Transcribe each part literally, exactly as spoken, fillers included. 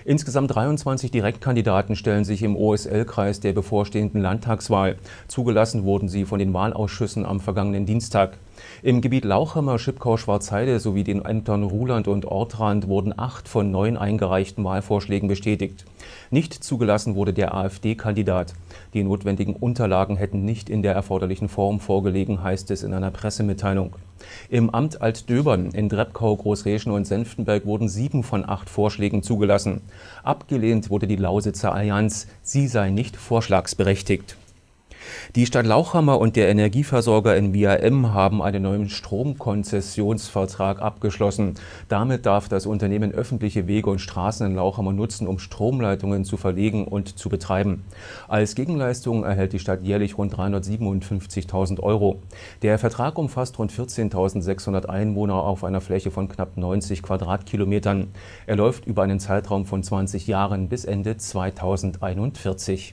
Insgesamt dreiundzwanzig Direktkandidaten stellen sich im O S L-Kreis der bevorstehenden Landtagswahl. Zugelassen wurden sie von den Wahlausschüssen am vergangenen Dienstag. Im Gebiet Lauchhammer, Schipkau, Schwarzheide sowie den Ämtern Ruhland und Ortrand wurden acht von neun eingereichten Wahlvorschlägen bestätigt. Nicht zugelassen wurde der AfD-Kandidat. Die notwendigen Unterlagen hätten nicht in der erforderlichen Form vorgelegen, heißt es in einer Pressemitteilung. Im Amt Altdöbern in Drebkau, Großreschen und Senftenberg wurden sieben von acht Vorschlägen zugelassen. Abgelehnt wurde die Lausitzer Allianz. Sie sei nicht vorschlagsberechtigt. Die Stadt Lauchhammer und der Energieversorger in V A M haben einen neuen Stromkonzessionsvertrag abgeschlossen. Damit darf das Unternehmen öffentliche Wege und Straßen in Lauchhammer nutzen, um Stromleitungen zu verlegen und zu betreiben. Als Gegenleistung erhält die Stadt jährlich rund dreihundertsiebenundfünfzigtausend Euro. Der Vertrag umfasst rund vierzehntausendsechshundert Einwohner auf einer Fläche von knapp neunzig Quadratkilometern. Er läuft über einen Zeitraum von zwanzig Jahren bis Ende zweitausendeinundvierzig.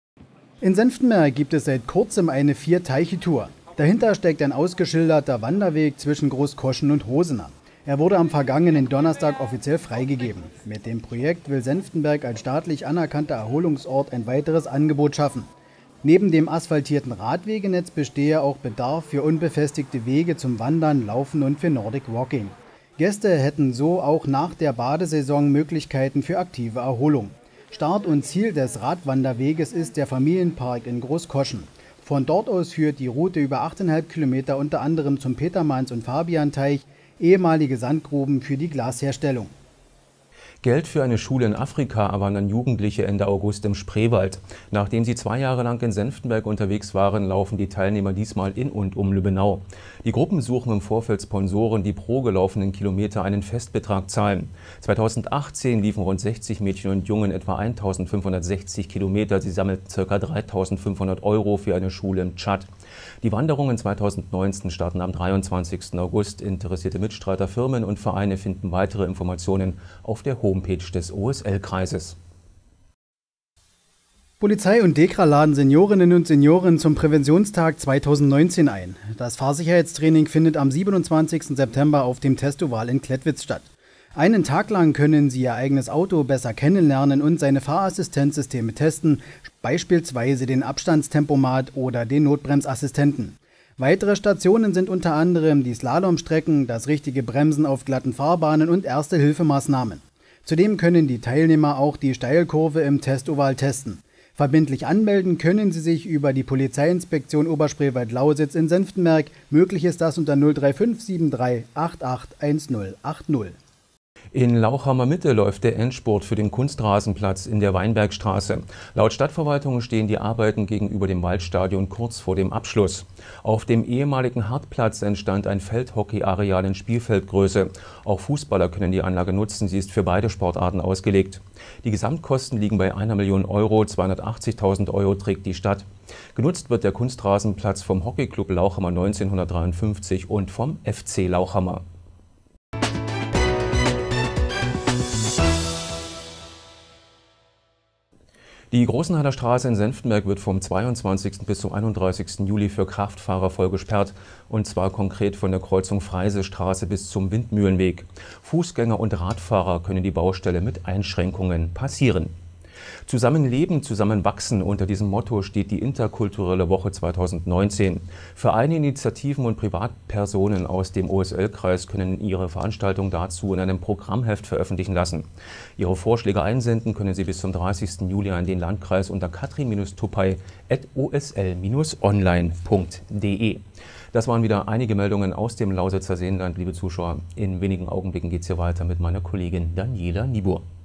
In Senftenberg gibt es seit kurzem eine Vier-Teiche-Tour. Dahinter steckt ein ausgeschilderter Wanderweg zwischen Großkoschen und Hosener. Er wurde am vergangenen Donnerstag offiziell freigegeben. Mit dem Projekt will Senftenberg als staatlich anerkannter Erholungsort ein weiteres Angebot schaffen. Neben dem asphaltierten Radwegenetz bestehe auch Bedarf für unbefestigte Wege zum Wandern, Laufen und für Nordic Walking. Gäste hätten so auch nach der Badesaison Möglichkeiten für aktive Erholung. Start und Ziel des Radwanderweges ist der Familienpark in Großkoschen. Von dort aus führt die Route über acht Komma fünf Kilometer unter anderem zum Petermanns- und Fabianteich, ehemalige Sandgruben für die Glasherstellung. Geld für eine Schule in Afrika erwandern Jugendliche Ende August im Spreewald. Nachdem sie zwei Jahre lang in Senftenberg unterwegs waren, laufen die Teilnehmer diesmal in und um Lübbenau. Die Gruppen suchen im Vorfeld Sponsoren, die pro gelaufenen Kilometer einen Festbetrag zahlen. zweitausendachtzehn liefen rund sechzig Mädchen und Jungen etwa eintausendfünfhundertsechzig Kilometer. Sie sammelten ca. dreitausendfünfhundert Euro für eine Schule im Tschad. Die Wanderungen zweitausendneunzehn starten am dreiundzwanzigsten August. Interessierte Mitstreiter, Firmen und Vereine finden weitere Informationen auf der Homepage des O S L-Kreises. Polizei und Dekra laden Seniorinnen und Senioren zum Präventionstag zweitausendneunzehn ein. Das Fahrsicherheitstraining findet am siebenundzwanzigsten September auf dem Testoval in Klettwitz statt. Einen Tag lang können Sie Ihr eigenes Auto besser kennenlernen und seine Fahrassistenzsysteme testen, beispielsweise den Abstandstempomat oder den Notbremsassistenten. Weitere Stationen sind unter anderem die Slalomstrecken, das richtige Bremsen auf glatten Fahrbahnen und Erste-Hilfemaßnahmen. Zudem können die Teilnehmer auch die Steilkurve im Testoval testen. Verbindlich anmelden können Sie sich über die Polizeiinspektion Oberspreewald-Lausitz in Senftenberg. Möglich ist das unter null drei fünf sieben drei acht acht eins null acht null. In Lauchhammer Mitte läuft der Endspurt für den Kunstrasenplatz in der Weinbergstraße. Laut Stadtverwaltung stehen die Arbeiten gegenüber dem Waldstadion kurz vor dem Abschluss. Auf dem ehemaligen Hartplatz entstand ein Feldhockeyareal in Spielfeldgröße. Auch Fußballer können die Anlage nutzen, sie ist für beide Sportarten ausgelegt. Die Gesamtkosten liegen bei einer Million Euro, zweihundertachtzigtausend Euro trägt die Stadt. Genutzt wird der Kunstrasenplatz vom Hockeyclub Lauchhammer neunzehnhundertdreiundfünfzig und vom F C Lauchhammer. Die Großenhainer Straße in Senftenberg wird vom zweiundzwanzigsten bis zum einunddreißigsten Juli für Kraftfahrer voll gesperrt, und zwar konkret von der Kreuzung Freisestraße bis zum Windmühlenweg. Fußgänger und Radfahrer können die Baustelle mit Einschränkungen passieren. Zusammenleben, zusammenwachsen, unter diesem Motto steht die Interkulturelle Woche zweitausendneunzehn. Vereine, Initiativen und Privatpersonen aus dem O S L-Kreis können ihre Veranstaltung dazu in einem Programmheft veröffentlichen lassen. Ihre Vorschläge einsenden können Sie bis zum dreißigsten Juli an den Landkreis unter katrin-tuppey at o s l Bindestrich online punkt de. Das waren wieder einige Meldungen aus dem Lausitzer Seenland, liebe Zuschauer. In wenigen Augenblicken geht es hier weiter mit meiner Kollegin Daniela Niebuhr.